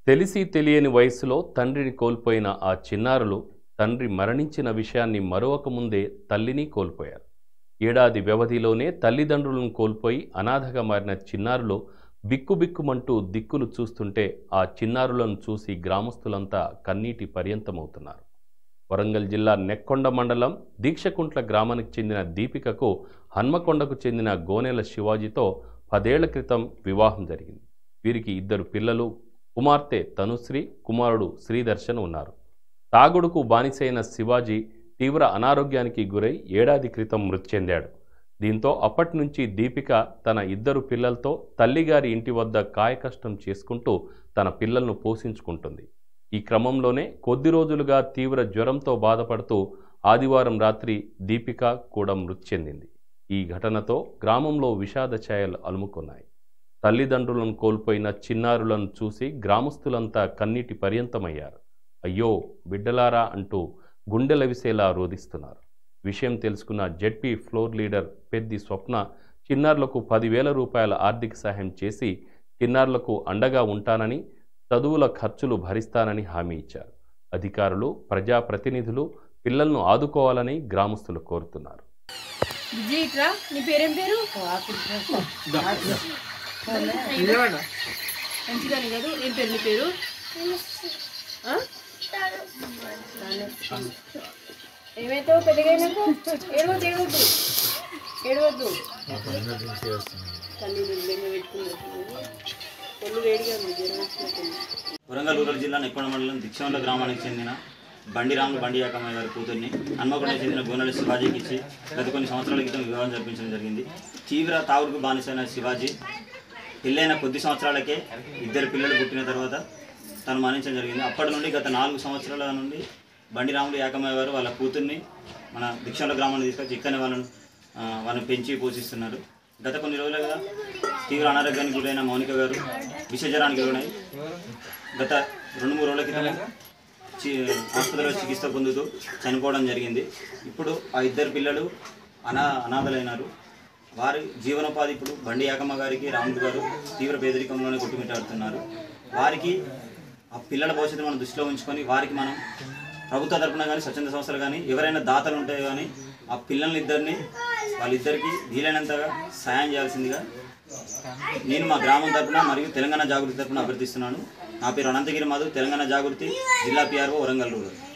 తెలిసి తెలియని వయసులో తండ్రిని కోల్పోయిన ఆ చిన్నారులు తండ్రి మరణించిన విషయాన్ని మరొకముందే తల్లిని కోల్పోయారు. ఏడాది వ్యవధిలోనే తల్లిదండ్రులను కోల్పోయి అనాథగా మారిన చిన్నారులు బిక్కుబిక్కుమంటూ దిక్కులు చూస్తుంటే ఆ చిన్నారులను చూసి గ్రామస్తులంతా కన్నీటి పర్యంతమవుతున్నారు. వరంగల్ జిల్లా నెక్కొండ మండలం దీక్షకుంట్ల గ్రామానికి చెందిన దీపికకు హన్మకొండకు చెందిన గోనెల శివాజీతో 10 ఏళ్ల క్రితం వివాహం జరిగింది. వీరికి 2 పిల్లలు, కుమార్తె తనుశ్రీ, కుమారుడు శ్రీదర్శన్ ఉన్నారు. తాగుడుకు బానిసైన శివాజీ తీవ్ర అనారోగ్యానికి గురై ఏడాది క్రితం మృతి చెందాడు. దీంతో అప్పటి నుంచి దీపిక తన 2 పిల్లలతో తల్లిగారి ఇంటి వద్ద కాయకష్టం చేసుకుంటూ తన పిల్లలను పోషించుకుంటుంది. ఈ క్రమంలోనే కొద్ది రోజులుగా తీవ్ర జ్వరంతో బాధపడుతూ ఆదివారం రాత్రి దీపిక కూడా మృతి చెందింది. ఈ ఘటనతో గ్రామంలో విషాద ఛాయలు అలుముకున్నాయి. తల్లిదండ్రులను కోల్పోయిన చిన్నారులను చూసి గ్రామస్తులంతా కన్నీటి పర్యంతమయ్యారు. అయ్యో బిడ్డలారా అంటూ గుండెలవిసేలా రోదిస్తున్నారు. విషయం తెలుసుకున్న ZP floor leader Peddi Swapna చిన్నారులకు 10,000 రూపాయల ఆర్థిక సహాయం చేసి చిన్నారులకు అండగా ఉంటానని, చదువుల ఖర్చులు భరిస్తానని హామీ ఇచ్చారు. అధికారులు, ప్రజాప్రతినిధులు పిల్లలను ఆదుకోవాలని గ్రామస్తులు కోరుతున్నారు. ఏమైతే పెద్దగైనాక ఏడవద్దు ఏడవద్దు ఏడవద్దు వరంగల్ రూరల్ జిల్లా నెక్కొండ మండలం దీక్షకుంట్ల గ్రామానికి చెందిన బండి యాకమ్మ గారి కూతుర్ని హన్మకొండకు చెందిన గోనెల శివాజీకి ఇచ్చి గత కొన్ని సంవత్సరాల క్రితం వివాహం జరిపించడం జరిగింది. తీవ్ర తాగుడుకు బానిసైన శివాజీ పెళ్ళైన కొద్ది సంవత్సరాలకే 2 పిల్లలు పుట్టిన తర్వాత తను మరణించడం జరిగింది. అప్పటి నుండి గత 4 సంవత్సరాల నుండి బండి యాకమ్మ గారు వాళ్ళ కూతుర్ని మన దీక్షకుంట్ల గ్రామాన్ని తీసుకొచ్చి ఇక్కడనే వాళ్ళని పెంచి పోషిస్తున్నారు. గత కొన్ని రోజులుగా తీవ్ర అనారోగ్యానికి గురైన మౌనిక గారు విషజ్వరానికి గురై గత 2-3 రోజుల క్రితం ఆసుపత్రిలో చికిత్స పొందుతూ చనిపోవడం జరిగింది. ఇప్పుడు ఆ 2 పిల్లలు అనాథలైనారు. వారి జీవనోపాధి ఇప్పుడు బండి యాకమ్మ గారికి రాముడు గారు తీవ్ర పేదరికంలోనే కొట్టుమిట్టాడుతున్నారు. వారికి ఆ పిల్లల భవిష్యత్తు మనం దృష్టిలో ఉంచుకొని వారికి మనం ప్రభుత్వ తరపున కానీ స్వచ్ఛంద సంస్థలు కానీ ఎవరైనా దాతలు ఉంటే కానీ ఆ పిల్లలిద్దరిని వాళ్ళిద్దరికీ వీలైనంతగా సాయం చేయాల్సిందిగా నేను మా గ్రామం తరపున మరియు తెలంగాణ జాగృతి తరపున అభ్యర్థిస్తున్నాను. నా పేరు అనంతగిరి మాధవ్, తెలంగాణ జాగృతి జిల్లా PRO వరంగల్ రూరల్.